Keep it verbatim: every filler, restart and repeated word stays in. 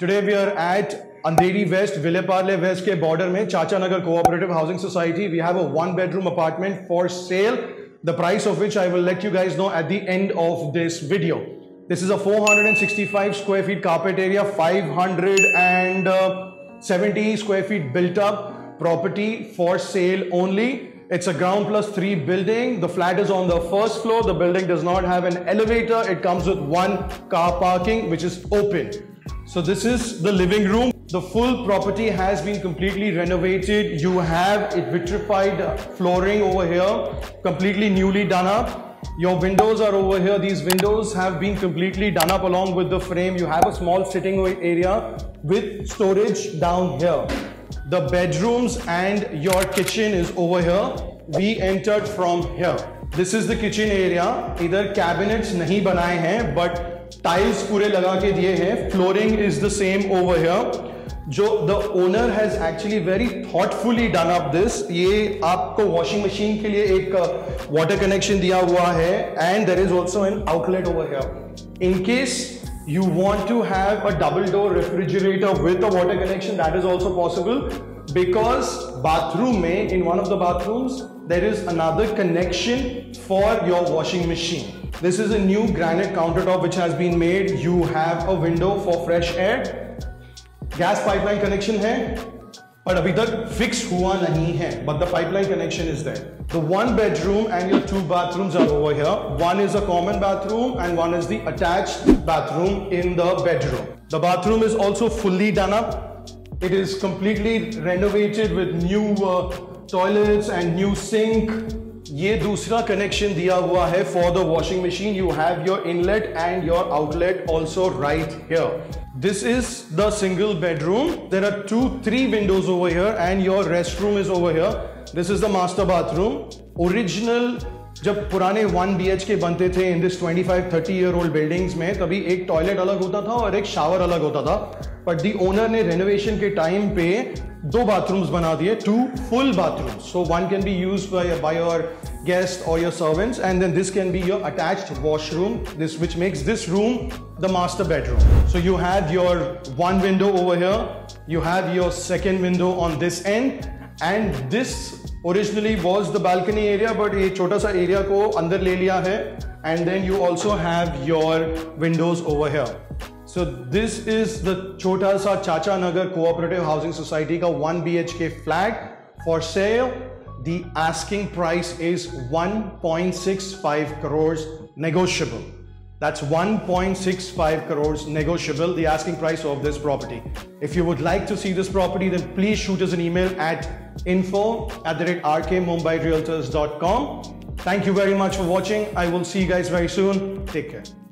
Today we are at Andheri West, Villeparle West के border में Chacha Nagar Cooperative Housing Society. We have a one bedroom apartment for sale, the price of which I will let you guys know at the end of this video. This is a four hundred sixty-five square feet carpet area, five hundred seventy square feet built up property for sale only. It's a ground plus three building. The flat is on the first floor. The building does not have an elevator. It comes with one car parking, which is open. So this is the living room. The full property has been completely renovated. You have it vitrified flooring over here, completely newly done up. Your windows are over here. These windows have been completely done up along with the frame. You have a small sitting area with storage down here. The bedrooms and your kitchen is over here. We entered from here. This is the kitchen area. इधर cabinets नहीं बनाए हैं, but tiles पूरे लगा के दिए हैं. Flooring is the same over here. जो the owner has actually very thoughtfully done up this. ये आपको washing machine के लिए एक water connection दिया हुआ है, and there is also an outlet over here. In case you want to have a double door refrigerator with a water connection, that is also possible, because bathroom mein, in one of the bathrooms there is another connection for your washing machine. This is a new granite countertop which has been made. You have a window for fresh air. Gas pipeline connection है, but अभी तक fix हुआ नहीं है, but the pipeline connection is there. The one bedroom and your two bathrooms are over here. One is a common bathroom and one is the attached bathroom in the bedroom. The bathroom is also fully done up. It is completely renovated with new uh, toilets and new sink. ये दूसरा connection दिया हुआ है for the washing machine. You have your inlet and your outlet also right here. This is the single bedroom. There are two, three windows over here and your restroom is over here. This is the master bathroom. Original जब पुराने one B H K बनते थे in this twenty-five thirty year old buildings में, तभी एक toilet अलग होता था और एक शावर अलग होता था. But the owner ने renovation के टाइम पे दो bathrooms बना दिए, two full bathrooms. So one can be used by, by your guests or your servants, and then this can be your attached washroom, this which makes this room the master bedroom. So you have your one window over here, you have your second window on this end, and this originally was the balcony area, but ये छोटा सा area को अंदर ले लिया है, and then you also have your windows over here. So this is the छोटा सा Chacha Nagar Cooperative Housing Society का one B H K flat for sale. The asking price is one point six five crores negotiable. That's one point six five crores negotiable, the asking price of this property. If you would like to see this property, then please shoot us an email at info at the rate r k mumbai realtors dot com. Thank you very much for watching. I will see you guys very soon. Take care.